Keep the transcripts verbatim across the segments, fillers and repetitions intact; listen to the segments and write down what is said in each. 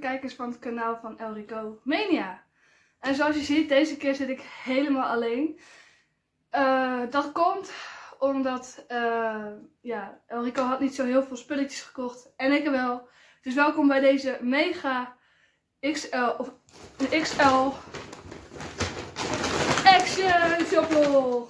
kijkers van het kanaal van Elrico Mania. En zoals je ziet, deze keer zit ik helemaal alleen. Uh, dat komt omdat uh, ja, Elrico had niet zo heel veel spulletjes gekocht en ik wel. Dus welkom bij deze mega X L of X L Action Shoplog.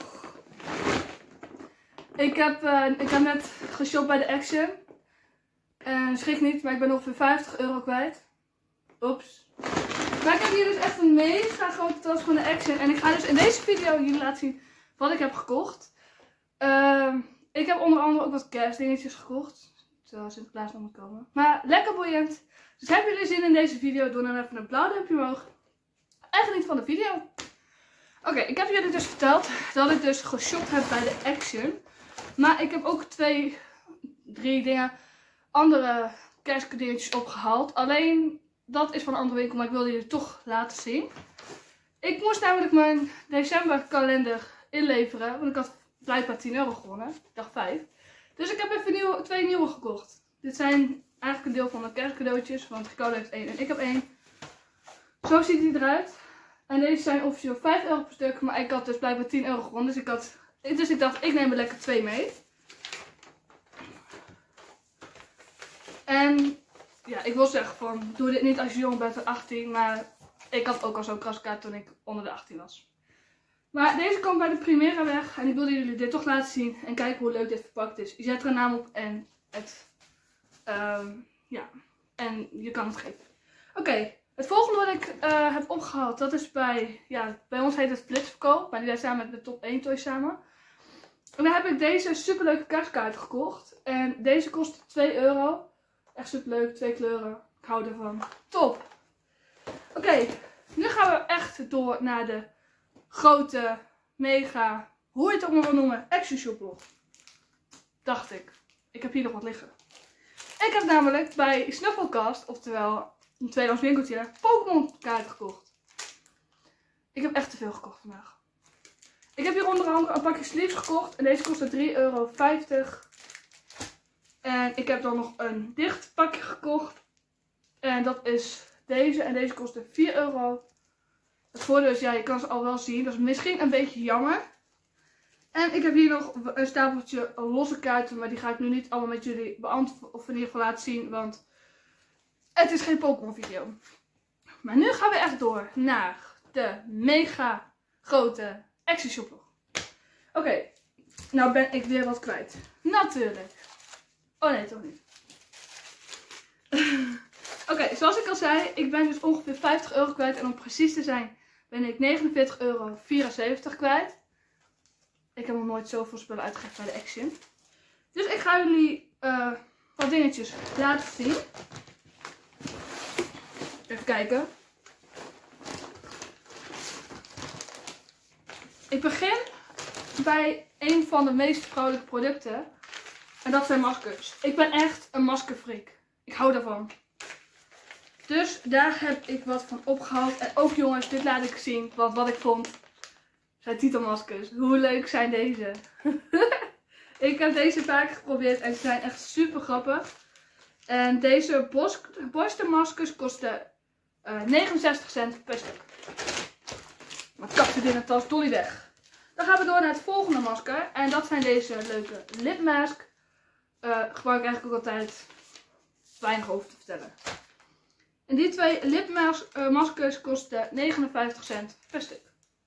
Ik heb, uh, ik heb net geshopt bij de Action. En schrik niet, maar ik ben ongeveer vijftig euro kwijt. Oeps. Maar ik heb hier dus echt een mega grote tas van de Action. En ik ga dus in deze video jullie laten zien wat ik heb gekocht. Uh, ik heb onder andere ook wat kerstdingetjes gekocht. Terwijl Sinterklaas nog moet komen. Maar lekker boeiend. Dus hebben jullie zin in deze video? Doe dan even een blauw duimpje omhoog. En geniet van de video. Oké, okay, ik heb jullie dus verteld dat ik dus geshopt heb bij de Action. Maar ik heb ook twee, drie dingen, andere kerstdingetjes opgehaald. Alleen dat is van een andere winkel, maar ik wilde jullie toch laten zien. Ik moest namelijk mijn decemberkalender inleveren, want ik had blijkbaar tien euro gewonnen. Ik dacht vijf. Dus ik heb even nieuw, twee nieuwe gekocht. Dit zijn eigenlijk een deel van de kerstcadeautjes, want Ricardo heeft één en ik heb één. Zo ziet hij eruit. En deze zijn officieel vijf euro per stuk, maar ik had dus blijkbaar tien euro gewonnen. Dus ik, had, dus ik dacht, ik neem er lekker twee mee. En ja, ik wil zeggen van, doe dit niet als je jong bent van achttien, maar ik had ook al zo'n kraskaart toen ik onder de achttien was. Maar deze komt bij de Primera weg en ik wilde jullie dit toch laten zien en kijken hoe leuk dit verpakt is. Je zet er een naam op en het, um, ja, en je kan het geven. Oké, okay, het volgende wat ik uh, heb opgehaald, dat is bij, ja, bij ons heet het Blitzverkoop, maar die zijn samen met de Top één Toys samen. En dan heb ik deze superleuke kerstkaart gekocht en deze kost twee euro. Echt superleuk, twee kleuren, ik hou ervan. Top! Oké, okay, nu gaan we echt door naar de grote, mega, hoe je het ook maar wil noemen, Action Shoplog. Dacht ik. Ik heb hier nog wat liggen. Ik heb namelijk bij Snuffelcast, oftewel een tweedehands winkeltje, Pokémon kaarten gekocht. Ik heb echt te veel gekocht vandaag. Ik heb hier onder andere een pakje sleeves gekocht en deze kostte drie euro vijftig. En ik heb dan nog een dicht pakje gekocht. En dat is deze en deze kostte vier euro. Het voordeel is, ja, je kan ze al wel zien. Dat is misschien een beetje jammer. En ik heb hier nog een stapeltje losse kaarten. Maar die ga ik nu niet allemaal met jullie beantwoorden. Of in ieder geval laten zien. Want het is geen Pokémon video. Maar nu gaan we echt door naar de mega grote Action Shoplog. Oké. Okay, nou ben ik weer wat kwijt. Natuurlijk. Oh nee, toch niet. Oké, okay, zoals ik al zei, ik ben dus ongeveer vijftig euro kwijt. En om precies te zijn ben ik negenenveertig euro vierenzeventig kwijt. Ik heb nog nooit zoveel spullen uitgegeven bij de Action. Dus ik ga jullie uh, wat dingetjes laten zien. Even kijken. Ik begin bij een van de meest vrouwelijke producten. En dat zijn maskers. Ik ben echt een maskerfreak. Ik hou daarvan. Dus daar heb ik wat van opgehaald. En ook jongens, dit laat ik zien. Want wat ik vond zijn titelmaskers. Hoe leuk zijn deze? Ik heb deze vaak geprobeerd en ze zijn echt super grappig. En deze borstenmaskers kosten uh, negenenzestig cent per stuk. Maar kap het in een tas, dolly weg. Dan gaan we door naar het volgende masker. En dat zijn deze leuke lipmask. Uh, gebruik ik eigenlijk ook altijd weinig over te vertellen. En die twee lipmaskers uh, kosten negenenvijftig cent per stuk.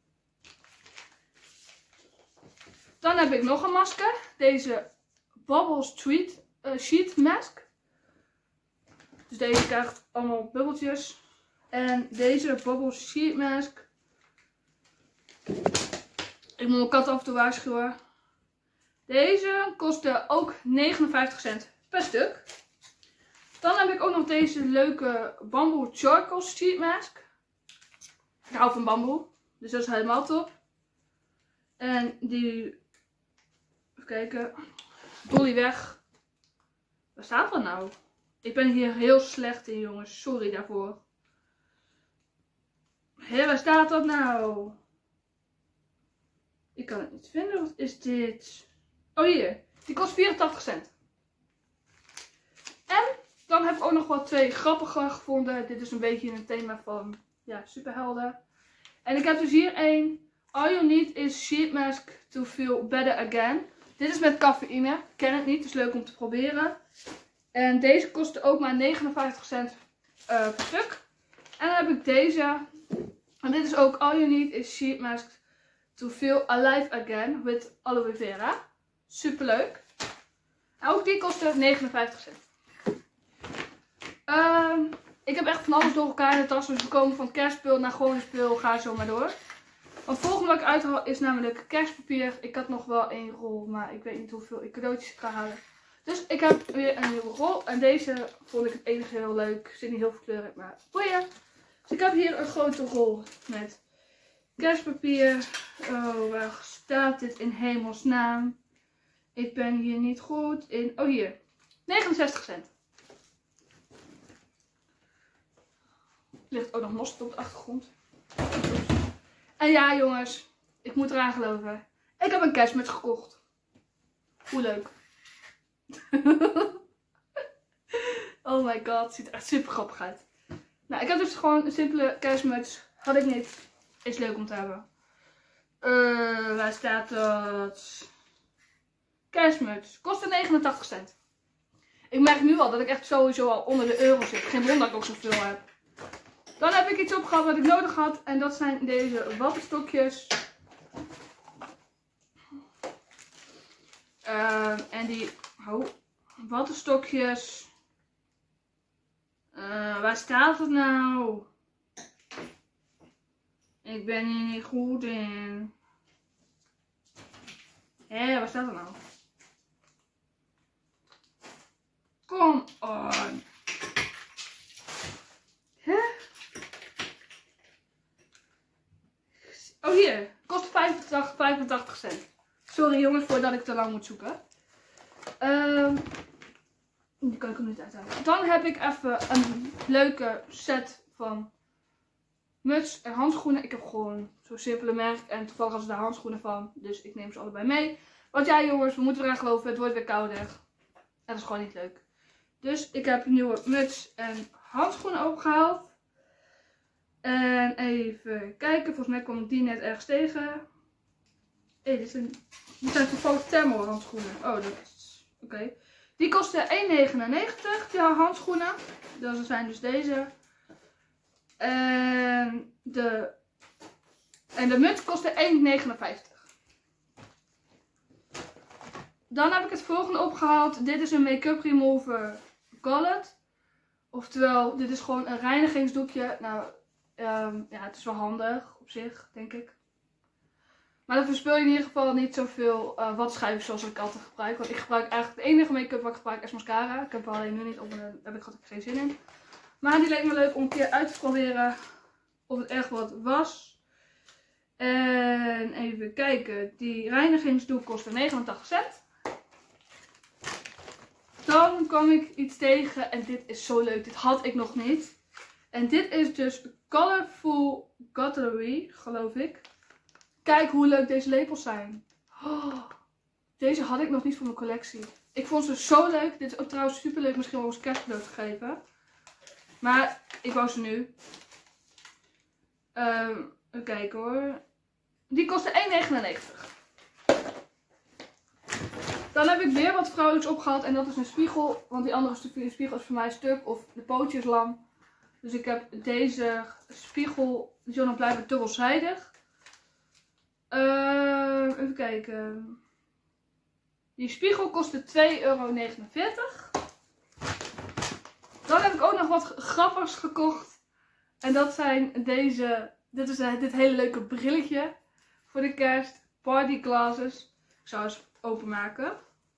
Dan heb ik nog een masker. Deze Bubble Street uh, Sheet Mask. Dus deze krijgt allemaal bubbeltjes. En deze Bubble Sheet Mask. Ik moet mijn kat af en toe waarschuwen. Deze kostte ook negenenvijftig cent per stuk. Dan heb ik ook nog deze leuke Bamboo Charcoal Sheet Mask. Ik hou van bamboe, dus dat is helemaal top. En die, even kijken, dolly weg. Waar staat dat nou? Ik ben hier heel slecht in jongens, sorry daarvoor. Hé, waar staat dat nou? Ik kan het niet vinden, wat is dit? Oh hier, die kost vierentachtig cent. En Dan heb ik ook nog wel twee grappige gevonden. Dit is een beetje in het thema van ja, superhelden. En ik heb dus hier één. All you need is sheet mask to feel better again. Dit is met cafeïne. Ik ken het niet, dus leuk om te proberen. En deze kostte ook maar negenenvijftig cent uh, per stuk. En dan heb ik deze. En dit is ook all you need is sheet mask to feel alive again with aloe vera. Super leuk. En ook die kostte negenenvijftig cent. Um, ik heb echt van alles door elkaar in de tas. Dus we komen van kerstspul naar gewone spul. Ga zo maar door. Het volgende wat ik uithaal is namelijk kerstpapier. Ik had nog wel één rol, maar ik weet niet hoeveel ik cadeautjes ga halen. Dus ik heb weer een nieuwe rol. En deze vond ik het enige heel leuk. Er zit niet heel veel kleur in, maar boeien. Dus ik heb hier een grote rol met kerstpapier. Oh, waar staat dit in hemelsnaam? Ik ben hier niet goed in. Oh, hier. negenenzestig cent. Er ligt ook nog mosterd op de achtergrond. En ja, jongens. Ik moet eraan geloven. Ik heb een kerstmuts gekocht. Hoe leuk. Oh my god. Het ziet er echt super grappig uit. Nou, ik heb dus gewoon een simpele kerstmuts. Had ik niet. Is leuk om te hebben. Uh, waar staat dat? Kerstmuts. Kostte negenentachtig cent. Ik merk nu al dat ik echt sowieso al onder de euro zit. Geen wonder dat ik ook zoveel heb. Dan heb ik iets opgehaald wat ik nodig had. En dat zijn deze wappenstokjes. Uh, en die oh, wattenstokjes. Uh, waar staat het nou? Ik ben hier niet goed in. Hé, waar staat het nou? Kom on. Hè? Oh hier, kost vijfentachtig, vijfentachtig cent. Sorry jongens voordat ik te lang moet zoeken. Um, die kan ik er niet uithalen. Dan heb ik even een leuke set van muts en handschoenen. Ik heb gewoon zo'n simpele merk en toevallig hadden ze daar handschoenen van. Dus ik neem ze allebei mee. Want ja jongens, we moeten eraan geloven, het wordt weer kouder. En dat is gewoon niet leuk. Dus ik heb een nieuwe muts en handschoenen opgehaald. En even kijken, volgens mij kom ik die net ergens tegen. Hé, dit zijn, dit zijn toevallig thermo handschoenen. Oh, dat is oké. Okay. Die kosten één negenennegentig, die handschoenen. Dat zijn dus deze. En de, en de muts kostte één negenenvijftig. Dan heb ik het volgende opgehaald. Dit is een make-up remover Gullet. Oftewel, dit is gewoon een reinigingsdoekje. Nou, um, ja, het is wel handig op zich, denk ik. Maar dan verspil je in ieder geval niet zoveel uh, watschijven zoals ik altijd gebruik. Want ik gebruik eigenlijk, de enige make-up wat ik gebruik is mascara. Ik heb er alleen nu niet op en daar heb ik gewoon geen zin in. Maar die leek me leuk om een keer uit te proberen of het echt wat was. En even kijken, die reinigingsdoek kostte negenentachtig cent. Dan kwam ik iets tegen en dit is zo leuk, dit had ik nog niet. En dit is dus Colorful Cutlery, geloof ik. Kijk hoe leuk deze lepels zijn. Oh, deze had ik nog niet voor mijn collectie. Ik vond ze zo leuk. Dit is ook trouwens super leuk, misschien wel als kerstcadeau te geven. Maar ik wou ze nu. Um, even kijken hoor. Die kostte één negenennegentig. Dan heb ik weer wat vrouwelijks opgehaald en dat is een spiegel. Want die andere spiegel is voor mij stuk of de pootje is lam. Dus ik heb deze spiegel, die is nog blijven dubbelzijdig. Uh, even kijken. Die spiegel kostte twee euro negenenveertig. Dan heb ik ook nog wat grappigs gekocht. En dat zijn deze. Dit is uh, dit hele leuke brilletje voor de kerst. Party glasses. Ik zou eens openmaken.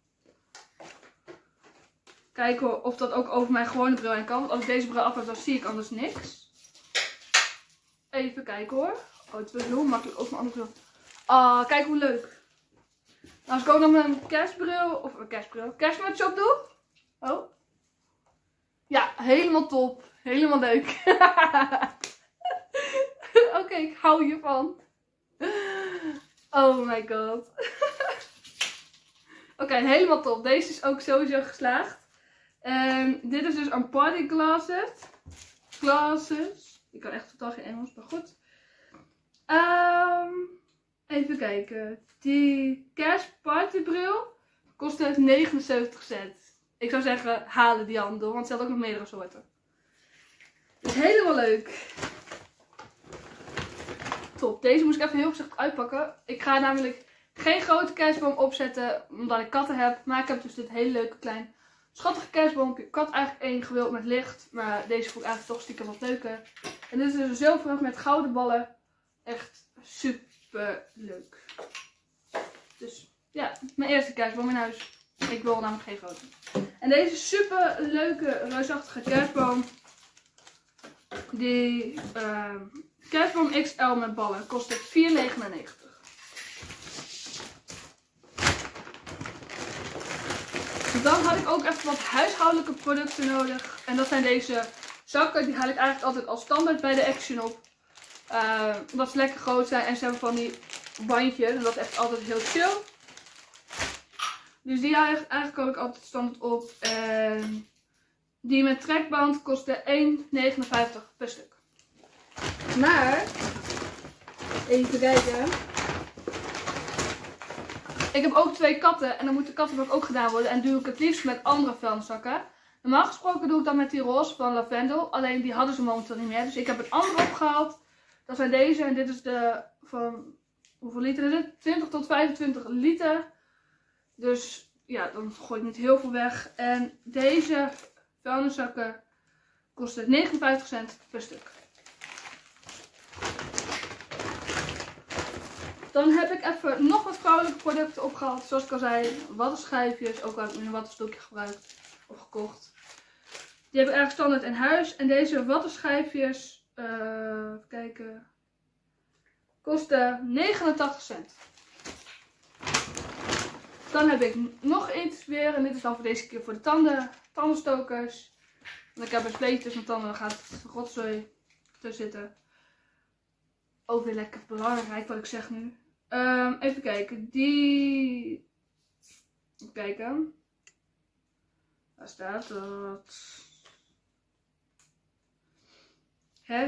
Kijken of dat ook over mijn gewone bril heen kan. Want als ik deze bril af heb, dan zie ik anders niks. Even kijken hoor. Oh, het is heel makkelijk over mijn andere bril. Ah, oh, kijk hoe leuk. Nou, als ik ook nog mijn kerstbril, of een kerstbril, kerstmuts op doe. Oh. Ja, helemaal top. Helemaal leuk. Oké, okay, ik hou hiervan. Oh my god. Oké, okay, helemaal top. Deze is ook sowieso geslaagd. En dit is dus een party glasses. Glasses. Ik kan echt totaal geen Engels, maar goed. Um, even kijken. Die kerstpartybril kostte negenenzeventig cent. Ik zou zeggen, halen die handel, want ze had ook nog meerdere soorten. Dus helemaal leuk. Top. Deze moest ik even heel voorzichtig uitpakken. Ik ga namelijk geen grote kerstboom opzetten, omdat ik katten heb. Maar ik heb dus dit hele leuke klein schattige kerstboompje. Ik had eigenlijk één gewild met licht, maar deze vond ik eigenlijk toch stiekem wat leuker. En dit is dus een zilveren met gouden ballen. Echt super leuk. Dus ja, mijn eerste kerstboom in huis. Ik wil namelijk geen grote. En deze super leuke reusachtige kerstboom. Die uh, kerstboom X L met ballen kostte vier negenennegentig. Dan had ik ook even wat huishoudelijke producten nodig. En dat zijn deze zakken. Die haal ik eigenlijk altijd als standaard bij de Action op. Uh, omdat ze lekker groot zijn en ze hebben van die bandjes. En dat is echt altijd heel chill. Dus die haal ik eigenlijk ook altijd standaard op. En die met trekband kostte één negenenvijftig per stuk. Maar, even kijken. Ik heb ook twee katten en dan moet de kattenbak ook gedaan worden. En doe ik het liefst met andere vuilniszakken. Normaal gesproken doe ik dat met die roze van Lavendel. Alleen die hadden ze momenteel niet meer. Dus ik heb een andere opgehaald. Dat zijn deze. En dit is de van, hoeveel liter is het? twintig tot vijfentwintig liter. Dus ja, dan gooi ik niet heel veel weg. En deze vuilniszakken kosten negenenvijftig cent per stuk. Dan heb ik even nog wat vrouwelijke producten opgehaald. Zoals ik al zei, wattenschijfjes. Ook al heb ik nu een wattenstokje gebruikt of gekocht. Die heb ik eigenlijk standaard in huis. En deze wattenschijfjes, uh, even kijken, kosten negenentachtig cent. Dan heb ik nog iets weer. En dit is dan voor deze keer voor de tanden, tandenstokers. Want ik heb een spleetje tussen mijn tanden. Dan gaat het rotzooi tussen zitten. Ook weer lekker belangrijk wat ik zeg nu. Um, even kijken. Die... Even kijken. Waar staat dat? Hè?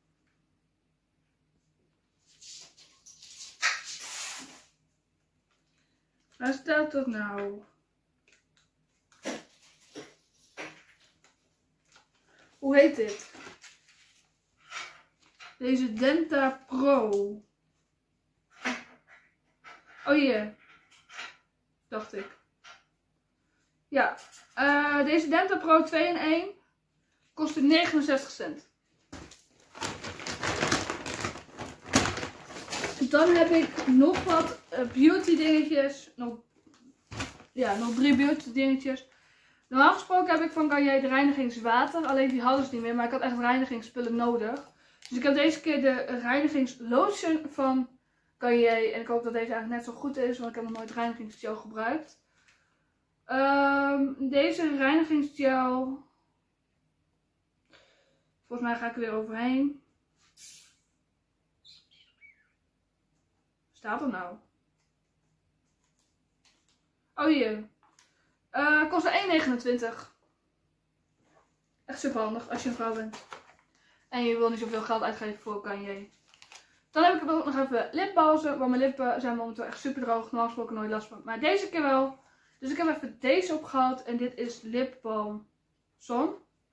Waar staat dat nou? Hoe heet dit? Deze Denta Pro. Oh hier. Dacht ik. Ja. Uh, deze Denta Pro twee in één. Kostte negenenzestig cent. Dan heb ik nog wat uh, beauty dingetjes. Nog, ja, nog drie beauty dingetjes. Normaal gesproken heb ik van Garnier de reinigingswater. Alleen die hadden ze niet meer. Maar ik had echt reinigingsspullen nodig. Dus ik heb deze keer de reinigingslotion van Garnier. En ik hoop dat deze eigenlijk net zo goed is. Want ik heb nog nooit reinigingsgel gebruikt. Um, deze reinigingsgel. Volgens mij ga ik er weer overheen. Staat er nou? Oh hier. Uh, kost één negenentwintig. Echt super handig als je een vrouw bent. En je wil niet zoveel geld uitgeven voor Garnier. Dan heb ik ook nog even lipbalsem. Want mijn lippen zijn momenteel echt super droog. Normaal gesproken nooit last van. Maar deze keer wel. Dus ik heb even deze opgehaald. En dit is Lip Balm Som.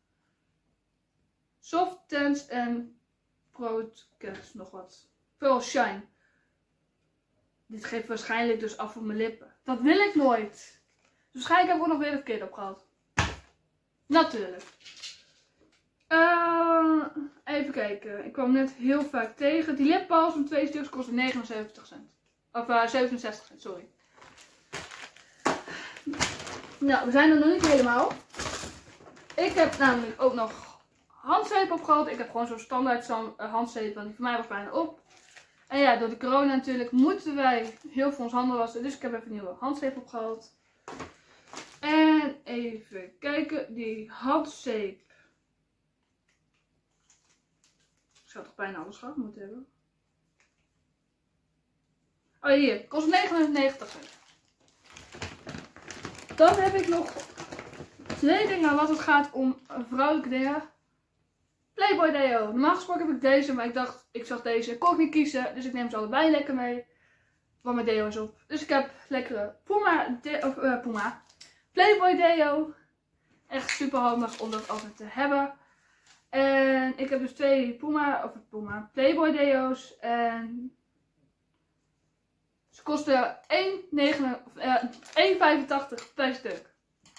Soft Tense en Protect nog wat. Veel shine. Dit geeft waarschijnlijk dus af op mijn lippen. Dat wil ik nooit. Dus waarschijnlijk heb ik ook nog weer een verkeerd opgehaald. Natuurlijk. Uh, even kijken. Ik kwam net heel vaak tegen. Die lipbalsem twee stuks kosten negenenzeventig cent. Of uh, zevenenzestig cent, sorry. Nou, we zijn er nog niet helemaal. Ik heb namelijk ook nog handzeep opgehaald. Ik heb gewoon zo'n standaard handzeep. Want die voor mij was bijna op. En ja, door de corona natuurlijk moeten wij heel veel ons handen wassen. Dus ik heb even een nieuwe handzeep opgehaald. En even kijken. Die handzeep. Ik zou toch bijna alles gehad moeten hebben. Oh hier. Kost negenennegentig cent. Dan heb ik nog Twee dingen wat het gaat om vrouwelijke dingen. Playboy deo. Normaal gesproken heb ik deze, maar ik dacht, ik zag deze, ik kon ik niet kiezen. Dus ik neem ze allebei lekker mee. Want mijn deo is op. Dus ik heb lekkere Puma, de, of, uh, Puma. Playboy deo. Echt super handig om dat altijd te hebben. En ik heb dus twee Puma, of Puma, Playboy deo's. En ze kosten één vijfentachtig per stuk.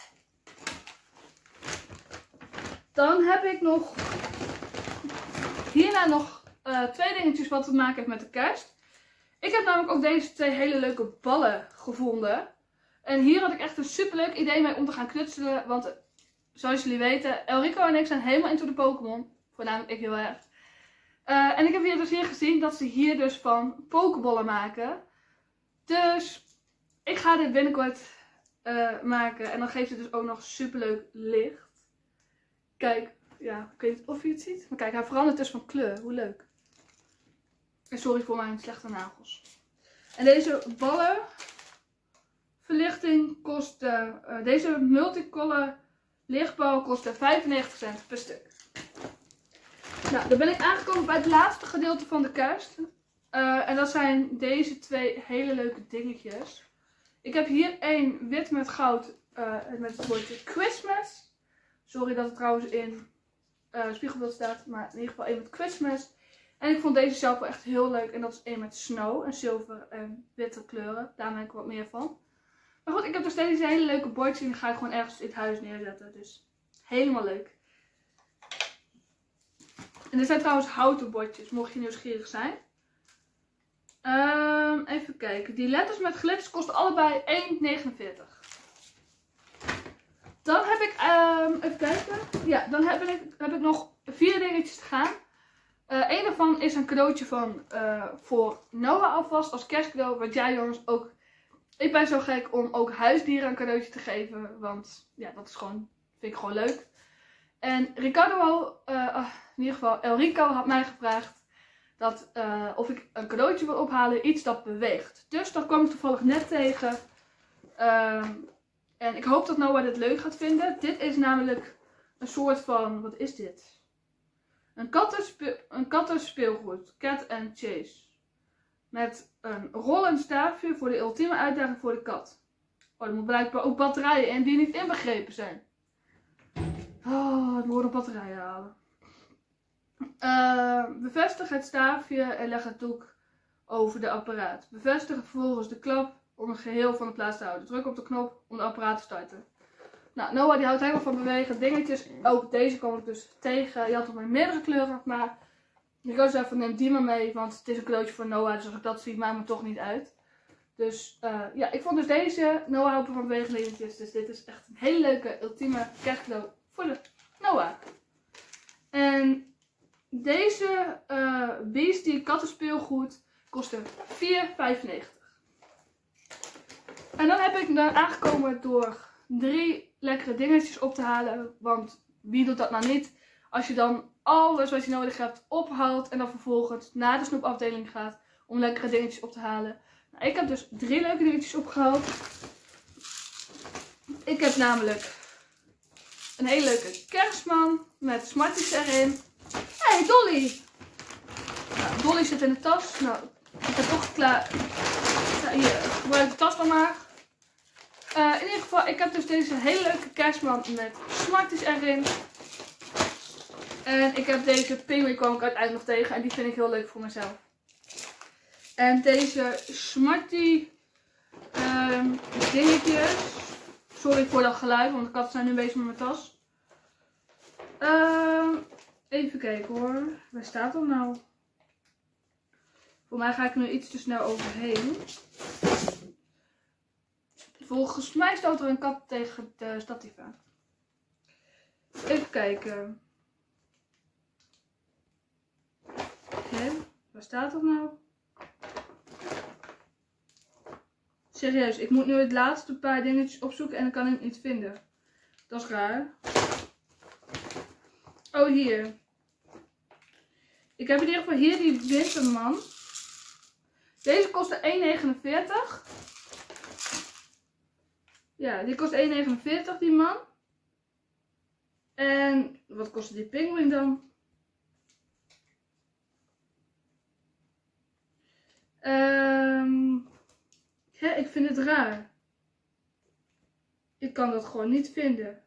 Dan heb ik nog hierna nog uh, twee dingetjes wat te maken heeft met de kerst. Ik heb namelijk ook deze twee hele leuke ballen gevonden. En hier had ik echt een super leuk idee mee om te gaan knutselen. Want zoals jullie weten, Elrico en ik zijn helemaal into de Pokémon. Voornamelijk ik heel erg. Uh, en ik heb hier dus hier gezien dat ze hier dus van Pokéballen maken. Dus ik ga dit binnenkort uh, maken. En dan geeft het dus ook nog super leuk licht. Kijk, ja, ik weet niet of je het ziet. Maar kijk, hij verandert dus van kleur. Hoe leuk. En sorry voor mijn slechte nagels. En deze ballenverlichting kost, uh, deze multicolor lichtbal kost vijfennegentig cent per stuk. Nou, dan ben ik aangekomen bij het laatste gedeelte van de kerst. Uh, en dat zijn deze twee hele leuke dingetjes. Ik heb hier één wit met goud uh, met het woordje Christmas. Sorry dat het trouwens in uh, spiegelbeeld staat, maar in ieder geval één met Christmas. En ik vond deze zelf wel echt heel leuk. En dat is één met snow en zilver en witte kleuren. Daar ben ik wat meer van. Maar goed, ik heb dus deze hele leuke bordjes en die ga ik gewoon ergens in het huis neerzetten. Dus helemaal leuk. En dit zijn trouwens houten bordjes, mocht je nieuwsgierig zijn. Um, even kijken. Die letters met glitters kosten allebei één negenenveertig. Dan heb ik, um, even kijken. Ja, dan heb ik, heb ik nog vier dingetjes te gaan. Uh, Eén daarvan is een cadeautje van, uh, voor Noah alvast als kerstcadeau. Want jij jongens ook, ik ben zo gek om ook huisdieren een cadeautje te geven. Want ja, dat is gewoon, vind ik gewoon leuk. En Ricardo, uh, in ieder geval Elrico had mij gevraagd dat, uh, of ik een cadeautje wil ophalen, iets dat beweegt. Dus dat kwam ik toevallig net tegen. Uh, en ik hoop dat Noah dit leuk gaat vinden. Dit is namelijk een soort van, wat is dit? Een kattenspe een kattenspeelgoed, Cat and Chase. Met een rollend staafje voor de ultieme uitdaging voor de kat. Oh, er moet blijkbaar ook batterijen in die niet inbegrepen zijn. Oh, ik moet nog batterijen halen. Uh, bevestig het staafje en leg het doek over de apparaat. Bevestig vervolgens de klap om het geheel van de plaats te houden. Druk op de knop om de apparaat te starten. Nou, Noah die houdt helemaal van bewegen dingetjes. Ook deze kwam ik dus tegen. Je had nog maar meerdere kleuren, maar ik ga dus even, neem die maar mee, want het is een cadeautje voor Noah. Dus als ik dat zie, maakt me toch niet uit. Dus uh, ja, ik vond dus deze Noah houdt van bewegen dingetjes. Dus dit is echt een hele leuke, ultieme kerstcadeau voor de Noah. En deze uh, Beastie kattenspeelgoed kostte vier vijfennegentig. En dan heb ik me aangekomen door drie lekkere dingetjes op te halen. Want wie doet dat nou niet? Als je dan alles wat je nodig hebt ophaalt en dan vervolgens naar de snoepafdeling gaat om lekkere dingetjes op te halen. Nou, ik heb dus drie leuke dingetjes opgehaald. Ik heb namelijk een hele leuke kerstman met Smarties erin. Hé, hey, Dolly! Nou, Dolly zit in de tas. Nou, ik heb ook klaar. Ja, hier, gebruik de tas dan maar. Uh, in ieder geval, ik heb dus deze hele leuke kerstman met Smarties erin. En ik heb deze pinguïn kwam ik uiteindelijk nog tegen. En die vind ik heel leuk voor mezelf. En deze Smartie um, dingetjes. Sorry voor dat geluid, want de katten zijn nu bezig met mijn tas. Uh, even kijken hoor. Waar staat dat nou? Voor mij ga ik er nu iets te snel overheen. Volgens mij stoot er een kat tegen de statief aan. Even kijken. Hè? Waar staat dat nou? Serieus, ik moet nu het laatste paar dingetjes opzoeken en dan kan ik het niet vinden. Dat is raar. Oh, hier. Ik heb in ieder geval hier die winterman. Deze kostte één negenenveertig. Ja, die kost één negenenveertig die man. En wat kostte die pinguïn dan? Um, ja, ik vind het raar. Ik kan dat gewoon niet vinden.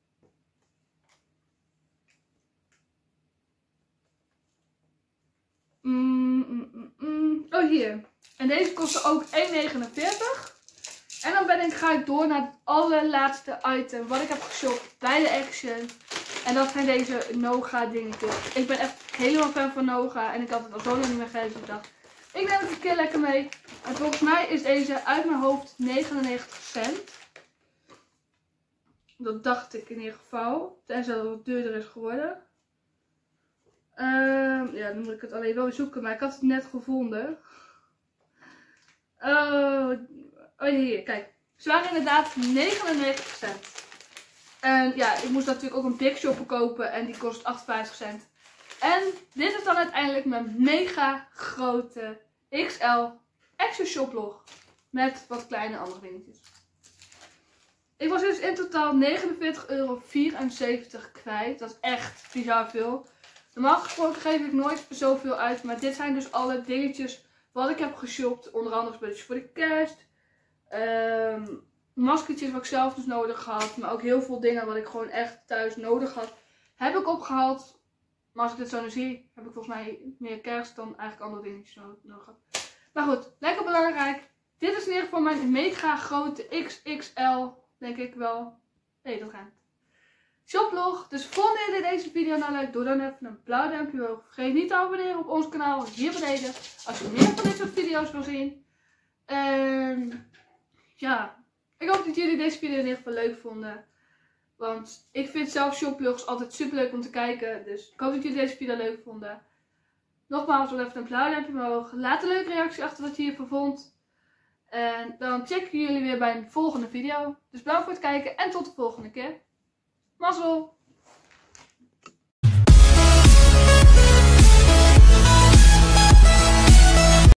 Mm, mm, mm, mm. Oh, hier. En deze kostte ook één negenenveertig. En dan ben ik, ga ik door naar het allerlaatste item wat ik heb geshopt bij de Action. En dat zijn deze Noga dingetjes. Ik ben echt helemaal fan van Noga. En ik had het al zo lang niet meer gegeten. Dus ik dacht, ik neem het een keer lekker mee. En volgens mij is deze uit mijn hoofd negenennegentig cent. Dat dacht ik in ieder geval. Tenzij dat het duurder is geworden. Uh, ja, dan moet ik het alleen wel zoeken. Maar ik had het net gevonden. Oh, oh hier, kijk. Ze waren inderdaad negenennegentig cent. En ja, ik moest natuurlijk ook een Big Shopper kopen. En die kost achtenvijftig cent. En dit is dan uiteindelijk mijn mega grote X L Action Shoplog. Met wat kleine andere dingetjes. Ik was dus in totaal negenenveertig euro vierenzeventig kwijt. Dat is echt bizar veel. Normaal gesproken geef ik nooit zoveel uit. Maar dit zijn dus alle dingetjes wat ik heb geshopt. Onder andere spulletjes voor de kerst. Um, maskertjes wat ik zelf dus nodig had. Maar ook heel veel dingen wat ik gewoon echt thuis nodig had. Heb ik opgehaald. Maar als ik dit zo nu zie, heb ik volgens mij meer kerst dan eigenlijk andere dingetjes nodig had. Maar goed, lekker belangrijk. Dit is in ieder geval mijn mega grote X X L. Denk ik wel. Nee, dat gaat. Shoplog. Dus vonden jullie deze video nou leuk? Doe dan even een blauw duimpje omhoog. Vergeet niet te abonneren op ons kanaal hier beneden. Als je meer van dit soort video's wil zien. En ja. Ik hoop dat jullie deze video in ieder geval leuk vonden. Want ik vind zelf shoplogs altijd super leuk om te kijken. Dus ik hoop dat jullie deze video leuk vonden. Nogmaals, doe even een blauw duimpje omhoog. Laat een leuke reactie achter wat je hiervan vond. En dan checken jullie weer bij een volgende video. Dus bedankt voor het kijken en tot de volgende keer. Mazzel!